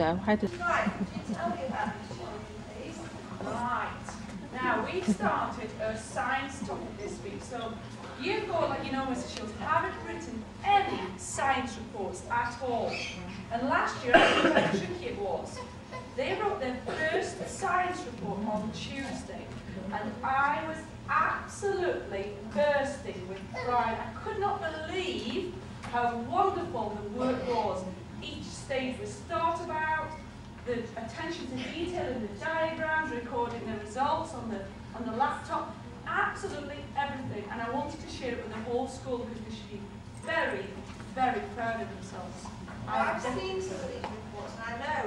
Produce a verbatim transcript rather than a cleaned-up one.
go. How did... Right, could you tell me about these children, please? Right. Now, we started a science topic this week, so you thought, like you know, Missus Shields, haven't written any science reports at all. And last year, I knew how tricky it was. They wrote their first science report on Tuesday, and I was absolutely bursting with pride. I could not believe how wonderful the work was. Each stage was thought about, the attention to detail in the diagrams, recording the results on the on the laptop, absolutely everything. And I wanted to share it with the whole school because they should be very, very proud of themselves. Well, I've seen some of these reports, and I know